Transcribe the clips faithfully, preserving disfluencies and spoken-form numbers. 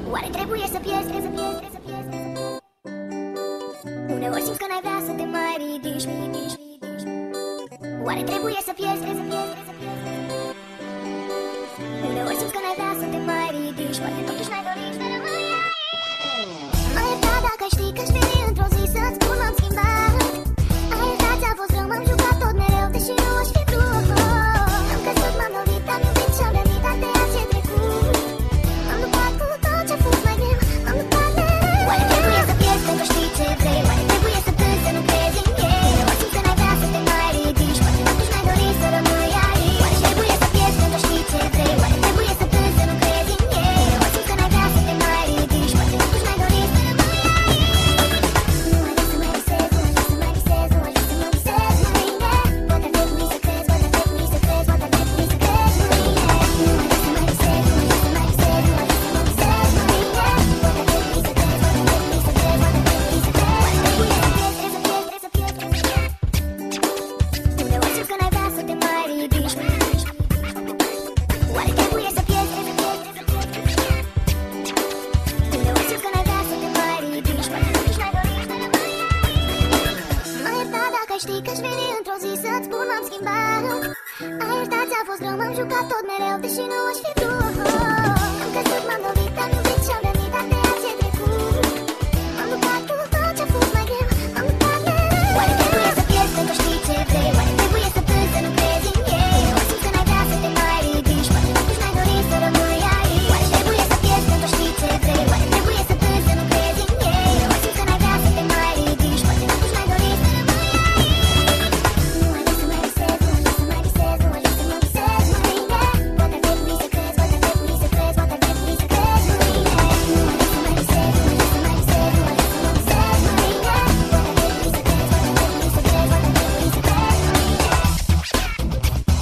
Oare trebuie să pierzi, să pierzi, să pierzi? Uneori simți că n-ai vrea să te mai ridici, ridici, ridici. Oare trebuie să pierzi, să pierzi, să pierzi? Uneori simți că n-ai vrea să te mai ridici, poate totuși n-ai dorit să rămâi aici. M-ai iertat dacă știi că-și veni într-o zi să-ți spun m-am schimbat. Ai iertat, ți-a fost rău, m-am jucat tot mereu, deși nu aș fi vrut. Am căzut, m-am lovit, am iubit și-am rănit, dar de azi e trecut. M-am luptat cu tot ce-a fost mai greu, m-am luptat mereu. Oare trebuie să pierzi pentru știi ce vrei? Oare trebuie să plângi să nu crezi în ei? Uneori simți că n-ai vrea să te mai ridici, poate totuși n-ai dorit să rămâi aici. Oare trebuie să pierzi pentru știi ce vrei? Oare trebuie să plângi să nu crezi în ei? Uneori simți că n-ai vrea să te mai ridici, poate totuși n-ai dorit să rămâi aici. Nu mai vrei să mai visezi, nu mai vrei să mai visezi, nu mai vrei să mă visezi mâine. Poate ar trebui să crezi, poate ar trebui să crezi, poate ar trebui să crezi mâine. Nu mai vrei să mai visezi, nu mai vrei să mai visezi, nu mai vrei să mă visezi mâine. Poate ar trebui să crezi, poate ar trebui să crezi, poate ar trebui să crezi. Oare trebuie să pierzi, trebuie să pierzi, trebuie să pierzi. Uneori simți că n-ai vrea să te mai ridici. Oare trebuie să pierzi, trebuie să pierzi, trebuie să pierzi. Uneori simți că n-ai vrea să te mai ridici, poate totuși n-ai dorit să rămâi aici. M-ai iertat dacă știi că-și veni într-o zi să-ți spun m-am schimbat. Ai iertat, ți-a fost rău, m-am jucat tot mereu, deși nu aș fi vrut. Am căzut, m-am lovit, am iubit și-am rănit, dar de azi e trecut. M-am luptat cu tot ce-a fost mai greu, m-am luptat mereu. Oare trebuie să pierzi pentru știi ce vrei? Oare trebuie să plângi să nu crezi în ei? Uneori simți că n-ai vrea să te mai ridici, poate totuși n-ai dorit să rămâi aici. Oare trebuie să pierzi pentru știi ce vrei? Oare trebuie să plângi să nu crezi în ei? Uneori simți că n-ai vrea să te mai ridici, poate totuși n-ai dorit să rămâi aici. Nu mai vrei să mai visezi, nu mai vrei să mai visezi, nu mai vrei să mă visezi mâine. Poate ar trebui să crezi, poate ar trebui să crezi, poate ar trebui să crezi mâine. Nu mai vrei să mai visezi, nu mai vrei să mai visezi, nu mai vrei să mă visezi mâine. Poate ar trebui să crezi, poate ar trebui să crezi, poate ar trebui să crezi mâine.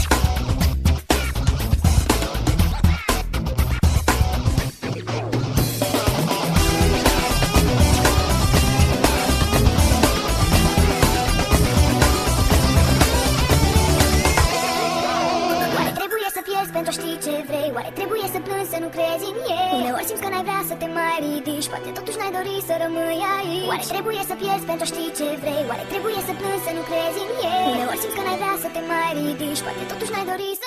Oare trebuie să pierzi pentru știi ce vrei? Oare trebuie să plângi să nu crezi în ei? Uneori simți că n-ai vrea să te mai ridici, poate totuși n-ai dorit să rămâi aici. Oare trebuie să pierzi pentru știi ce vrei? Oare trebuie să plângi să nu crezi în ei? Uneori simți că n-ai vrea să te mai ridici, poate totuși n-ai dorit să